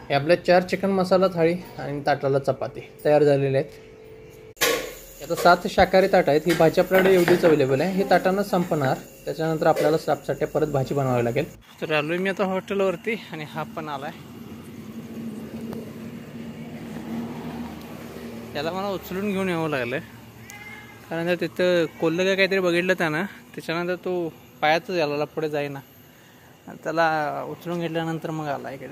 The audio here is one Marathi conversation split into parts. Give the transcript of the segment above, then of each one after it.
हे आपल्या 4 चिकन मसाला थाळी आणि ताटाला चपाती तयार झालेले आहेत. आता 7 शाकाहारी ताट आहेत. ही भाजी आपल्याकडे एवढीच अवेलेबल आहे. हे ताटानं संपणार, त्याच्यानंतर आपल्याला स्टाफसाठी परत भाजी बनवावी लागेल. तर आलोय मी आता हॉटेलवरती आणि हा पण आलाय. त्याला मला उचलून घेऊन यावं लागलं कारण तिथं कोल्लं का काहीतरी बघितलं त्यानं, त्याच्यानंतर तो पायातच याला पुढे जाईना. त्याला उचलून घेतल्यानंतर मग आला इकडे.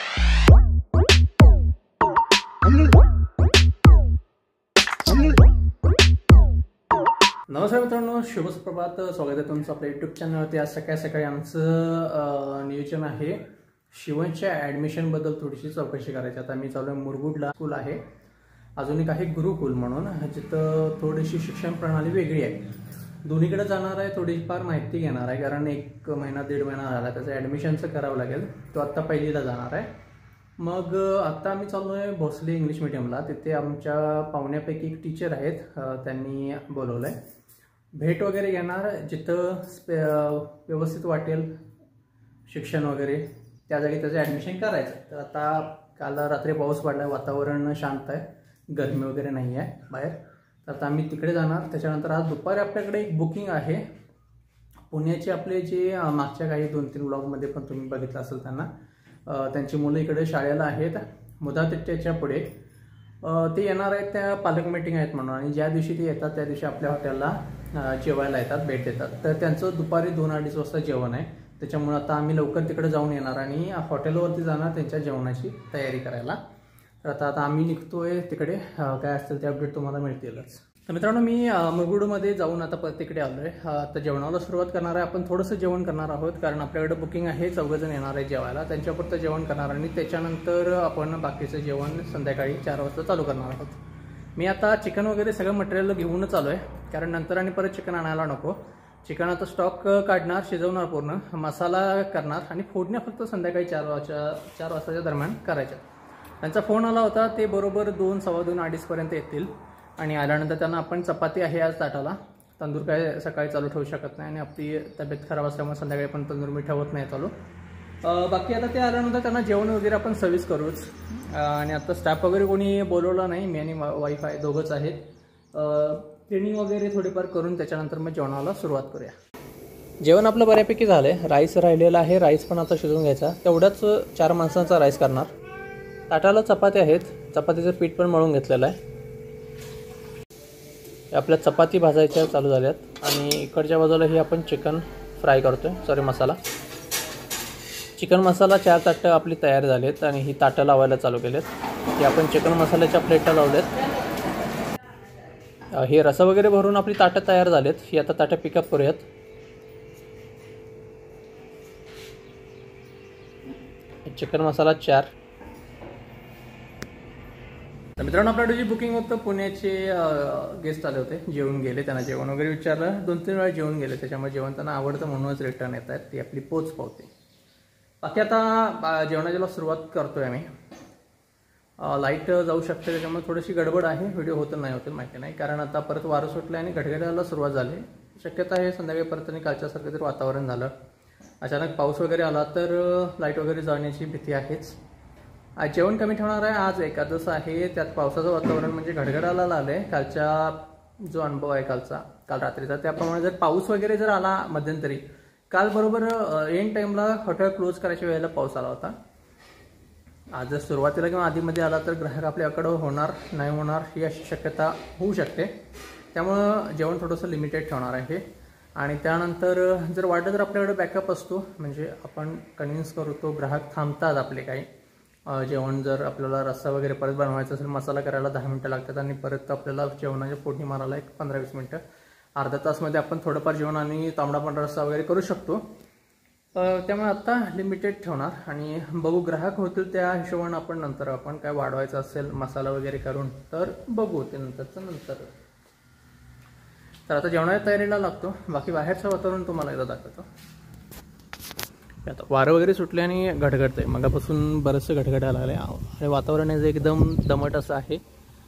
नमस्कार मित्रांनो, शुभ सुप्रभात. स्वागत आहे तुमचं आपल्या यूट्यूब चॅनलवरती. आज सकाळी सकाळी आमचं नियोजन आहे शिवनच्या ॲडमिशनबद्दल थोडीशी चौकशी करायची. आता मी चालू आहे मुरगुडला. स्कूल आहे अजून एक आहे गुरुकुल म्हणून, जिथं थोडीशी शिक्षण प्रणाली वेगळी आहे. दोन्हीकडे जाणार आहे, थोडीफार माहिती घेणार आहे कारण 1 महिना 1.5 महिना झाला त्याचं ॲडमिशनचं करावं लागेल. तो आत्ता पहिलीला जाणार आहे. मग आत्ता आम्ही चाललो आहे भोसले इंग्लिश मिडियमला. तिथे आमच्या पाहुण्यापैकी एक टीचर आहेत, त्यांनी बोलवलं आहे. भेट वगैरे घेणार, जिथं व्यवस्थित वाटेल शिक्षण वगैरे त्या जागी त्याचं ॲडमिशन करायचं. तर आता काल रात्री पाऊस पडला आहे, वातावरण शांत आहे, गरमी वगैरे नाही आहे बाहेर. तर आता आम्ही तिकडे जाणार. त्याच्यानंतर आज दुपारी आपल्याकडे एक बुकिंग आहे पुण्याचे. आपले जे मागच्या काही 2-3 ब्लॉगमध्ये पण तुम्ही बघितलं असेल त्यांना, त्यांची मुलं इकडे शाळेला आहेत. मुदातिट्याच्या पुढे ते येणार आहेत. त्या पालक मीटिंग आहेत म्हणून, आणि ज्या दिवशी ते येतात त्या दिवशी आपल्या हॉटेलला जेवायला येतात, भेट देतात. तर त्यांचं दुपारी 2-2:30 वाजता जेवण आहे. त्याच्यामुळे आता आम्ही लवकर तिकडे जाऊन येणार आणि हॉटेलवरती जाणार त्यांच्या जेवणाची तयारी करायला. तर आता आम्ही निघतोय तिकडे. काय असतील ते अपडेट तुम्हाला मिळतीलच. तर मित्रांनो, मी मुरगुडमध्ये जाऊन आता परत तिकडे आलो आहे. आता जेवणाला सुरुवात करणार आहे. आपण थोडंसं जेवण करणार आहोत कारण आपल्याकडे बुकिंग आहे. 4 जण येणार आहे जेवायला, त्यांच्यापुरतं जेवण करणार आणि त्याच्यानंतर आपण बाकीचं जेवण संध्याकाळी 4 वाजता चालू करणार आहोत. मी आता चिकन वगैरे सगळं मटेरियल घेऊनच आलो आहे कारण नंतर आणि परत चिकन आणायला नको. चिकन आता स्टॉक काढणार, शिजवणार, पूर्ण मसाला करणार आणि फोडण्या फक्त संध्याकाळी 4 वाजताच्या दरम्यान करायच्या. त्यांचा फोन आला होता, ते बरोबर 2, 2:15, 2:30 येतील. आणि आल्यानंतर त्यांना आपण चपाती आहे आज ताटाला, तंदूर काय सकाळी चालू ठेवू शकत नाही आणि आपली तब्येत खराब असल्यामुळे संध्याकाळी पण तंदूर मी ठेवत नाही चालू. बाकी आता ते आल्यानंतर त्यांना जेवण वगैरे आपण सर्व्हिस करूच. आणि आता स्टाफ वगैरे कोणी बोलवलं नाही, मी आणि वाईफ आहे, दोघंच आहेत. ट्रेनिंग वगैरे थोडीफार करून त्याच्यानंतर मग जेवणाला सुरुवात करूया. जेवण आपलं बऱ्यापैकी झालं आहे. राईस राहिलेला आहे, राईस पण आता शिजवून घ्यायचा. तेवढ्याच 4 माणसांचा राईस करणार. ताटाला चपात्या आहेत, चपातीचं पीठ पण मळून घेतलेलं आहे. आपल्या चपाती भाजायच्या चालू झाल्यात आणि इकडच्या बाजूला ही आपण चिकन फ्राय करतोय, मसाला. चिकन मसाला 4 ताटं आपली तयार झालेत आणि ही ताटं लावायला चालू केलेत. ही आपण चिकन मसाल्याच्या प्लेटा लावल्यात. हे रसा वगैरे भरून आपली ताटं तयार झालेत. ही आता ताटं पिकअप करूयात. चिकन मसाला 4. तर मित्रांनो, आपल्याकडे जी बुकिंग होतं पुण्याचे गेस्ट आले होते, जेवून गेले. त्यांना जेवण वगैरे विचारलं, 2-3 वेळा जेवून गेले. त्याच्यामुळे जेवण त्यांना आवडतं म्हणूनच रिटर्न येत आहेत. ती आपली पोच पावते. बाकी आता जेवणाला सुरुवात करतोय आम्ही. लाईट जाऊ शकते त्याच्यामुळे थोडीशी गडबड आहे. व्हिडिओ होतं नाही होतं माहिती नाही कारण आता परत वारं सुटलं आणि घडघडायला सुरुवात झाली. शक्यता आहे संध्याकाळी परत आणि कालच्यासारखं जर वातावरण झालं, अचानक पाऊस वगैरे आला तर लाईट वगैरे जाण्याची भीती आहेच. आज जेवण कमी ठेवणार आहे. आज एकादश आहे, त्यात पावसाचं वातावरण म्हणजे घडघडायला आलं आहे. कालचा जो अनुभव आहे काल रात्रीचा, त्याप्रमाणे जर पाऊस वगैरे जर आला मध्यंतरी, काल बरोबर एंड टाईमला हॉटेल क्लोज करायच्या वेळेला पाऊस आला होता. आज जर सुरुवातीला किंवा आधीमध्ये आला तर ग्राहक आपल्याकडं होणार नाही होणार ही अशी शक्यता होऊ शकते. त्यामुळं जेवण थोडंसं लिमिटेड ठेवणार आहे. आणि त्यानंतर जर वाटलं तर आपल्याकडे बॅकअप असतो, म्हणजे आपण कन्व्हिन्स करतो, ग्राहक थांबतात आपले काही. जेवण जर आपल्याला रस्सा वगैरे परत बनवायचा असेल, मसाला करायला 10 मिनटं लागतात आणि परत आपल्याला जेवणाच्या फोडणी मारायला 15-20 मिनटं, अर्धा तासमध्ये आपण थोडंफार जेवण आणि तांबडा पांढरा रस्सा वगैरे करू शकतो. त्यामुळे आता लिमिटेड ठेवणार आणि बघू ग्राहक होतील त्या हिशोबाने आपण नंतर आपण काय वाढवायचं असेल मसाला वगैरे करून तर बघू ते नंतर. तर आता जेवणाच्या तयारीला लागतो. बाकी बाहेरचं वातावरण तुम्हाला एकदा दाखवतो. आता वारं वगैरे सुटले आणि घडघडतंय. मगापासून बरंचसं घडघडायला लागलं आहे आणि वातावरण एकदम दमट असं आहे.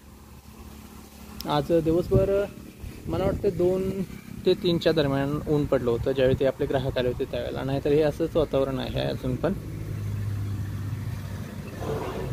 आज दिवसभर मला वाटतं 2 ते 3च्या दरम्यान ऊन पडलं होतं ज्यावेळी ते आपले ग्राहक आले होते त्यावेळेला. नाहीतर हे असंच वातावरण आहे अजून पण.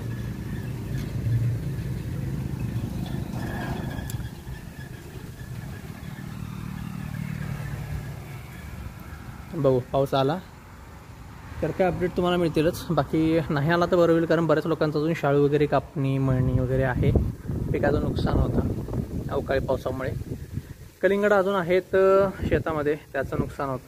बघू पाऊस आला तर काय अपडेट तुम्हाला मिळतीलच, बाकी नाही आला तर बरं होईल, कारण बऱ्याच लोकांचं अजून शाळू वगैरे कापणी मळणी वगैरे आहे, पिकाचं नुकसान होतं अवकाळी पावसामुळे. कलिंगड अजून आहेत शेतामध्ये, त्याचं नुकसान होतं.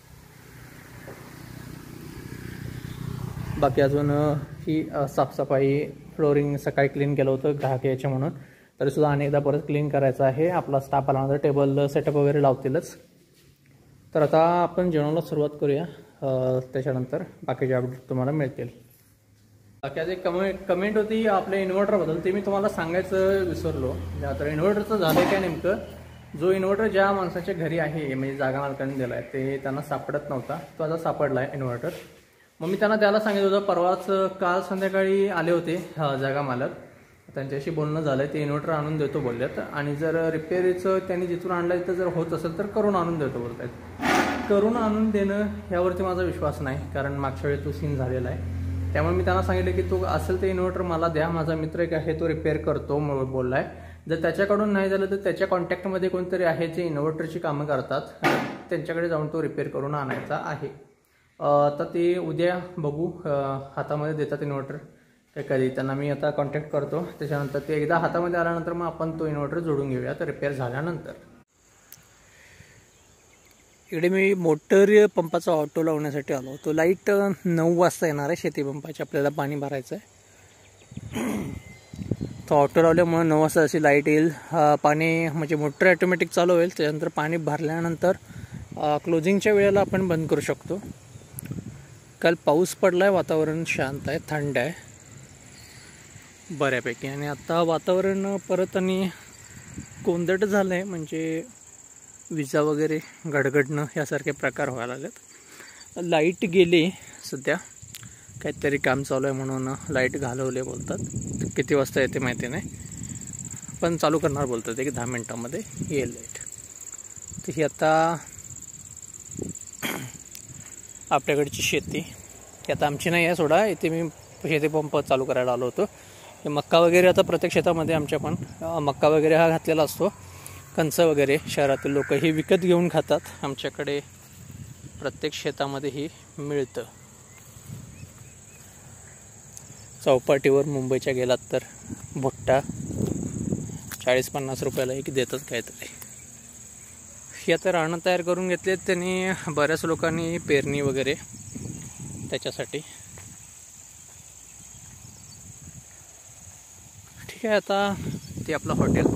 बाकी अजून ही साफसफाई, फ्लोरिंग सकाळी क्लीन केलं होतं ग्राहक यायचे म्हणून, तरीसुद्धा अनेकदा परत क्लीन करायचं आहे. आपला स्टाफ आल्यानंतर टेबल सेटअप वगैरे लावतीलच. तर आता आपण जेवणाला सुरुवात करूया, त्याच्यानंतर बाकीचे अपडेट तुम्हाला मिळतील. बाकी आज एक कमेंट होती आपल्या इन्व्हर्टरबद्दल, ते मी तुम्हाला सांगायचं विसरलो. तर इन्व्हर्टरचं झालं काय नेमकं, जो इन्व्हर्टर ज्या माणसाच्या घरी आहे म्हणजे जागा मालकाने दिला आहे ते त्यांना सापडत नव्हता, तो आता सापडला आहे इन्व्हर्टर. मग मी त्यांना त्याला सांगितलं होतं, परवाच काल संध्याकाळी आले होते जागा मालक, त्यांच्याशी बोलणं झालं, ते इन्व्हर्टर आणून देतो बोलल्यात, आणि जर रिपेअरीचं त्यांनी जिथून आणलं तिथं जर होत असेल तर करून आणून देतो बोलत आहेत. करून आणून देणं ह्यावरती माझा विश्वास नाही, कारण मागच्या वेळी तो सीन झालेला आहे. त्यामुळे मी त्यांना सांगितलं की तो असेल ते इन्व्हर्टर मला द्या, माझा मित्र एक आहे तो रिपेअर करतो बोलला आहे. जर त्याच्याकडून नाही झालं तर त्याच्या कॉन्टॅक्टमध्ये कोणतरी आहे जे इन्व्हर्टरची कामं करतात, त्यांच्याकडे जाऊन तो रिपेअर करून आणायचा आहे. तर ते उद्या बघू, हातामध्ये देतात इन्व्हर्टर काय कधी, त्यांना मी आता कॉन्टॅक्ट करतो. त्याच्यानंतर ते एकदा हातामध्ये आल्यानंतर मग आपण तो इन्व्हर्टर जोडून घेऊया तर रिपेअर झाल्यानंतर. इकडे मी मोटर पंपाचा ऑटो लावण्यासाठी आलो होतो. लाईट 9 वाजता येणार आहे शेती पंपाची, आपल्याला पाणी भरायचं आहे. तो ऑटो लावल्यामुळे 9 वाजता अशी लाईट येईल, पाणी म्हणजे मोटर ऑटोमॅटिक चालू होईल. त्याच्यानंतर पाणी भरल्यानंतर क्लोजिंगच्या वेळेला आपण बंद करू शकतो. काल पाऊस पडला आहे, वातावरण शांत आहे, थंड आहे बऱ्यापैकी, आणि आता वातावरण परत आणि कोंदट झालं आहे, म्हणजे विजा वगैरे गडगडणं यासारखे प्रकार व्हायला लागलेत. लाईट गेली सध्या, काहीतरी काम चालू आहे म्हणून लाईट घालवले बोलतात, किती वाजता येते माहिती नाही, पण चालू करणार बोलतात, एक 10 मिनटामध्ये येईल लाईट. तर ही आता आपल्याकडची शेती, ही आता आमची नाही आहे सोडा, इथे मी शेती पंप चालू करायला आलो होतो. हे मक्का वगैरे आता प्रत्येक शेतामध्ये आमच्या पण मक्का वगैरे हा घातलेला असतो, कणसं वगैरे शहरातील लोक ही विकत घेऊन खातात, आमच्याकडे प्रत्येक शेतामध्ये ही मिळतं. चौपाटीवर मुंबईच्या गेलात तर भुट्टा 40-50 रुपयाला एक देतात काहीतरी. ही आता रानं तयार करून घेतलेत त्यांनी, बऱ्याच लोकांनी पेरणी वगैरे त्याच्यासाठी. ठीक आहे, आता ते आपलं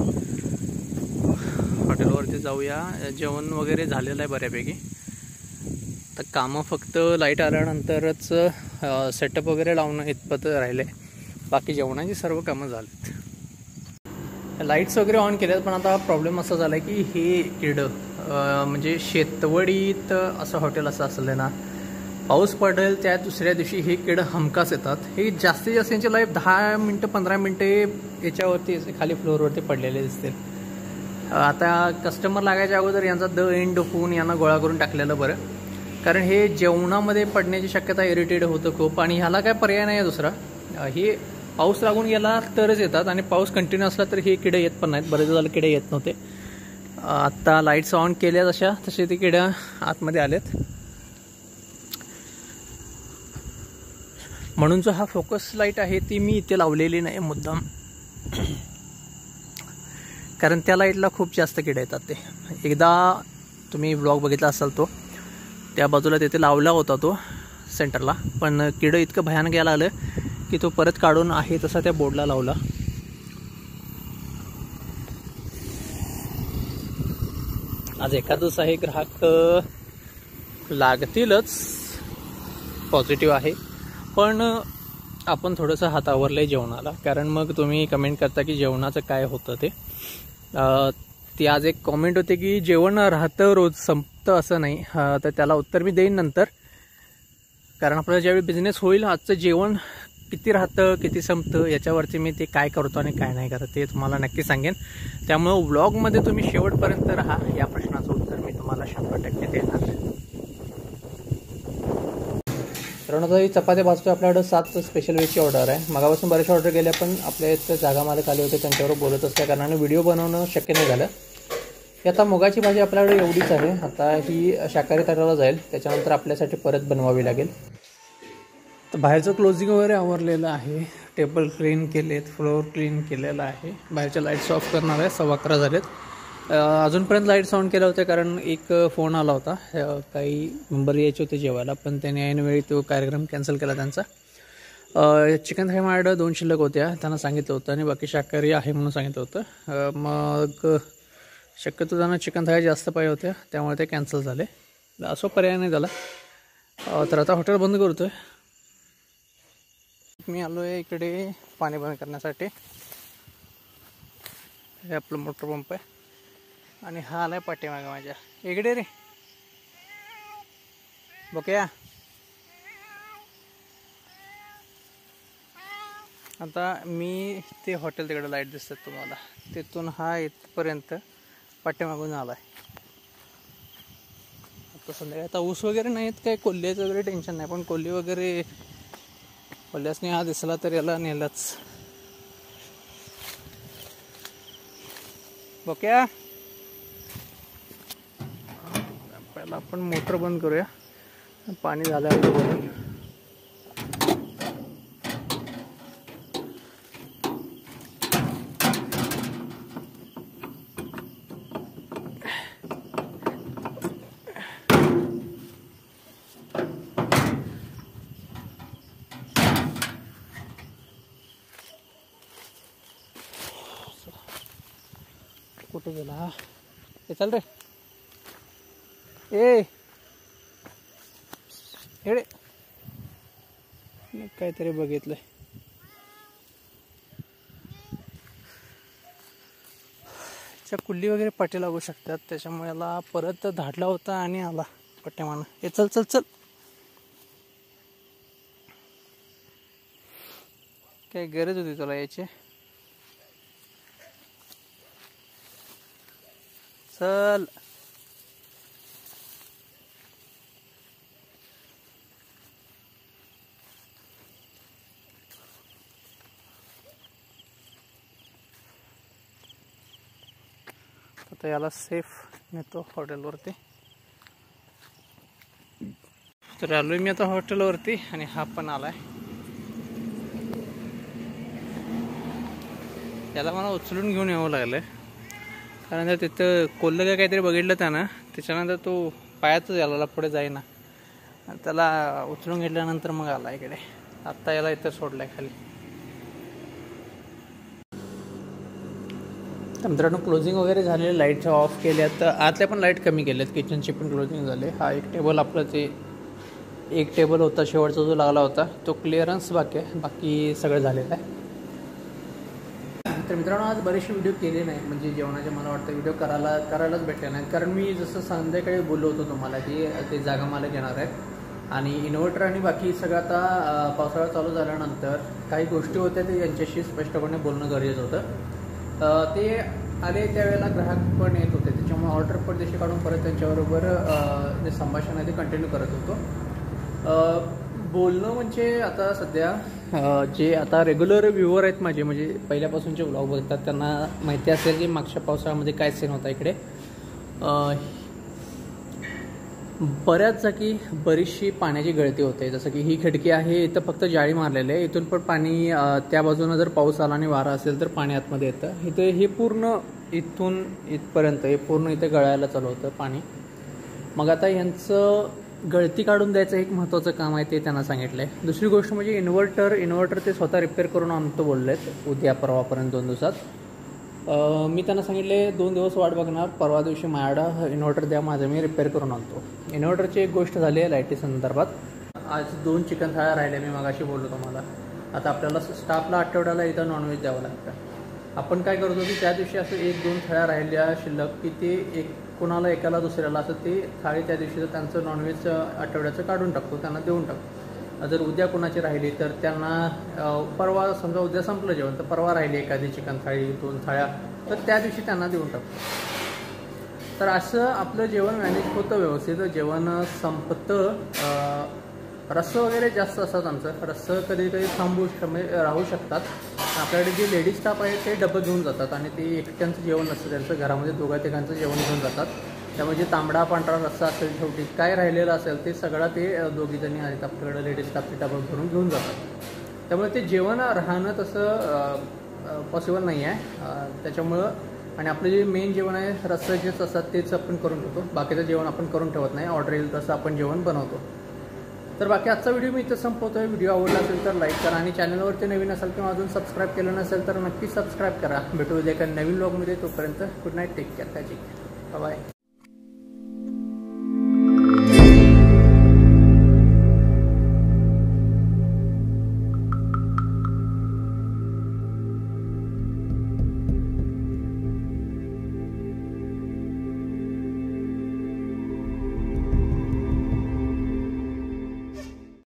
हॉटेलवरती जाऊया. जेवण वगैरे झालेलं आहे बऱ्यापैकी, तर कामं फक्त लाईट आल्यानंतरच सेटअप वगैरे लावणं इतपत राहिले, बाकी जेवणाची सर्व कामं झालीत. लाईट्स वगैरे ऑन केल्यात, पण आता प्रॉब्लेम असा झाला आहे की हे किडं म्हणजे शेतवडीत असं हॉटेल असं असलं ना, पाऊस पडेल त्या दुसऱ्या दिवशी हे किडं हमखास येतात. हे जास्तीत जास्त यांची लाईफ 10 मिनटं 15 मिनटे याच्यावरती खाली फ्लोअरवरती पडलेले दिसतील. आता कस्टमर लागायच्या अगोदर यांचा एंड होऊन यांना गोळा करून टाकलेलं बरं, कारण हे जेवणामध्ये पडण्याची शक्यता इरिटेट होतं खूप, आणि ह्याला काय पर्याय नाही आहे दुसरा. हे पाऊस लागून गेला तरच येतात, आणि पाऊस कंटिन्यू असला तर हे किडे येत पण नाहीत. बरेच झालं किडे येत नव्हते. आत्ता लाईट्स ऑन केल्या जशा तसे ते किड्या आतमध्ये आलेत. म्हणून जो हा फोकस लाईट आहे ती मी इथे लावलेली नाही मुद्दाम, कारण त्या लाईटला खूप जास्त किडे येतात. ते एकदा तुम्ही ब्लॉग बघितला असाल, तो त्या बाजूला तिथे लावला होता तो सेंटरला, पण किडं इतकं भयानक यायला आलं की तो परत काढून आहे तसा त्या बोर्डला लावला. आज एखादंच आहे ग्राहक लागतीलच, पॉझिटिव्ह आहे, पण आपण थोडंसं हात आवरलं आहे जेवणाला, कारण मग तुम्ही कमेंट करता की जेवणाचं काय होतं ते. ती आज एक कॉमेंट होते की जेवण राहतं रोज, संपतं असं नाही. तर त्याला उत्तर मी देईन नंतर, कारण आपल्याला ज्यावेळी बिझनेस होईल आजचं जेवण किती राहतं किती संपतं याच्यावरती मी ते काय करतो आणि काय नाही करत ते तुम्हाला नक्की सांगेन. त्यामुळं व्लॉगमध्ये तुम्ही शेवटपर्यंत राहा, या प्रश्नाचं उत्तर मी तुम्हाला 100% देणार. तर ही चपात्या भाजतो. आपल्याकडं 7 स्पेशल वेजची ऑर्डर आहे. मगापासून बऱ्याचशा ऑर्डर गेल्या, पण आपल्या इथं जागा मालक आले होते, त्यांच्यावर बोलत असल्या कारणाने व्हिडिओ बनवणं शक्य नाही झालं. आता मुगाची भाजी आपल्याकडे एवढीच आहे. आता ही शाकाहारी तळाला जाईल, त्याच्यानंतर आपल्यासाठी परत बनवावी लागेल. तर बाहेरचं क्लोजिंग वगैरे आवरलेलं आहे, टेबल क्लीन केलेत, फ्लोअर क्लीन केलेलं आहे. बाहेरच्या लाईट्स ऑफ करणार आहे, 11:15 झालेत. अजूनपर्यंत लाईट्स ऑन केल्या होत्या कारण एक फोन आला होता, काही मेंबर यायचे होते जेवायला, पण त्याने ऐनवेळी तो कार्यक्रम कॅन्सल केला त्यांचा. चिकन थाळी माझ्याकडं 2 शिल्लक होत्या, त्यांना सांगितलं होतं, आणि बाकी शाकाहारी आहे म्हणून सांगितलं होतं. मग शक्यतो त्यांना चिकन थाळी जास्त पाहिजे होत्या, त्यामुळे ते कॅन्सल झाले. असं पर्याय नाही झाला. तर आता हॉटेल बंद करतो आहे. मी आलो आहे इकडे पाणी बंद करण्यासाठी. हे आपलं मोटर पंप आहे आणि हा आला आहे पाठीमागं माझ्या. इकडे रे बघूया. आता मी ते हॉटेल तिकडे लाईट दिसतात तुम्हाला, तिथून हा इथपर्यंत पाठीमागून आला आहे. आता संध्याकाळी आता ऊस वगैरे नाहीत, काय कोल्ह्याचं वगैरे टेन्शन नाही, पण कोल्हे वगैरे कोल्ह्यासनी हा दिसला तर याला नेलाच. बघ्या पहिला आपण मोटर बंद करूया, पाणी झाल्यावर बघूया. कुठे गेला हे? चल रे ए हेडे, काहीतरी बघितलंय. कुल्ली वगैरे पाठी लागू शकतात, त्याच्यामुळे याला परत धाडला होता आणि आला पट्ट्यामानं. हे चल चल चल, काय गरज होती तुला याची? चल. आता याला सेफ नेतो हॉटेलवरती. तर आलोय मी आता हॉटेलवरती आणि हा पण आलाय. याला मला उचलून घेऊन यावं लागलं, कारण तिथं कोल्हा काय काहीतरी बघितलं त्यानं, त्याच्यानंतर तो पायातच याला पुढे जाईना. त्याला उचलून घेतल्यानंतर मग आला इकडे. आत्ता याला इथं सोडलाय खाली. तर मित्रांनो क्लोजिंग वगैरे झालेले, लाईट्स ऑफ केल्यात, आतल्या पण लाईट कमी केल्यात, किचनची पण क्लोजिंग झाले. हा एक टेबल आपलं ते एक टेबल होता शेवटचा जो लागला होता तो क्लिअरन्स बाकी आहे, बाकी सगळं झालेलं आहे. तर मित्रांनो आज बरेचसे व्हिडिओ केले नाही, म्हणजे जेवणाचे मला वाटतं व्हिडिओ करायलाच भेटले नाहीत, कारण मी जसं संध्याकाळी बोललो होतो तुम्हाला की ते जागा मालक येणार आहेत आणि इन्व्हर्टर आणि बाकी सगळं आता पावसाळा चालू झाल्यानंतर काही गोष्टी होत्या ते यांच्याशी स्पष्टपणे बोलणं गरजेचं होतं. ते आले त्यावेळेला ग्राहक पण येत होते, त्याच्यामुळे ऑर्डर परदेशी काढून परत त्यांच्याबरोबर जे संभाषण आहे ते कंटिन्यू करत होतो. बोलणं म्हणजे आता सध्या जे आता रेग्युलर व्ह्यूवर आहेत माझे, म्हणजे पहिल्यापासूनचे व्लॉग बघतात, त्यांना माहिती असेल की मागच्या पावसाळ्यामध्ये काय सीन होता इकडे. बऱ्याच जागी बरीचशी पाण्याची गळती होते. जसं की ही खिडकी आहे, इथं फक्त जाळी मारलेली आहे, इथून पण पाणी त्या बाजूनं जर पाऊस आला आणि वारा असेल तर पाणी आतमध्ये येतं. इथे हे पूर्ण इथून इथपर्यंत हे पूर्ण इथे गळायला चालू होतं पाणी. मग आता यांचं गळती काढून द्यायचं एक महत्त्वाचं काम आहे, ते त्यांना सांगितलं आहे. दुसरी गोष्ट म्हणजे इन्व्हर्टर ते स्वतः रिपेअर करून आणतो बोलले आहेत, उद्या परवापर्यंत 2 दिवसात. मी त्यांना सांगितले 2 दिवस वाट बघणार, परवा दिवशी माझ्याकडं इन्व्हर्टर द्या माझं, मी रिपेअर करून आणतो. इन्व्हर्टरची एक गोष्ट झाली आहे लाईटी संदर्भात. आज 2 चिकन थाळ्या राहिल्या, मी मगाशी बोललो तुम्हाला. आता आपल्याला स्टाफला आठवड्याला इथं नॉनव्हेज द्यावं लागतं. आपण काय करतो की त्या दिवशी असं 1-2 थाळ्या राहिल्या शिल्लक की ते कोणाला एकाला दुसऱ्याला असं ते थाळी त्या दिवशी त्यांचं नॉनव्हेज आठवड्याचं काढून टाकतो, त्यांना देऊन टाकतो. जर उद्या कोणाची राहिली तर त्यांना परवा, समजा उद्या संपलं जेवण तर परवा राहिली एखादी चिकन थाळी 2 थाळ्या, तर त्या दिवशी त्यांना देऊन टाकतो. तर असं आपलं जेवण मॅनेज होतं व्यवस्थित, जेवण संपतं रस्सं वगैरे जास्त असतात आमचं. रस्सं कधी कधी राहू शकतात. आपल्याकडे जे लेडीज स्टाफ आहे ते डबं घेऊन जातात आणि ते एकट्यांचं जेवण नसतं त्यांचं, घरामध्ये दोघा-तिघांचं जेवण घेऊन जातात. त्यामुळे जे तांबडा पांढरा रस्सा असेल शेवटी काय राहिलेलं असेल ते सगळं ते दोघीजणी आहेत आपल्याकडे लेडीज स्टाफचे डबं भरून घेऊन जातात. त्यामुळे ते जेवण राहणं तसं पॉसिबल नाही आहे. त्याच्यामुळं आणि आपलं जे मेन जेवण आहे रस्सा जेच असतात तेच आपण करून ठेवतो. बाकीचं जेवण आपण करून ठेवत नाही. ऑर्डर येईल तसं आपण जेवण बनवतो. तर बाकी आजचा व्हिडिओ मी इथं संपवतोय. व्हिडिओ आवडला असेल तर लाईक करा आणि चॅनलवरती नवीन असाल किंवा अजून सबस्क्राईब केलं नसेल तर नक्की सबस्क्राईब करा. भेटू उद्या एका नवीन व्लॉगमध्ये. तोपर्यंत good night, take care, bye bye.